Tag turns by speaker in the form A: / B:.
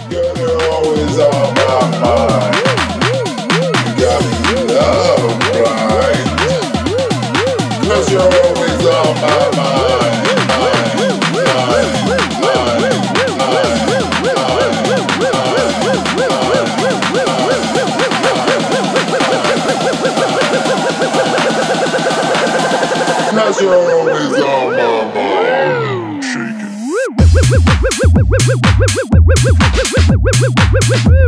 A: Girl, you're always on my mind. You got me love, right? 'Cause you're always on my mind. Cause you're always on my mind. Shake it.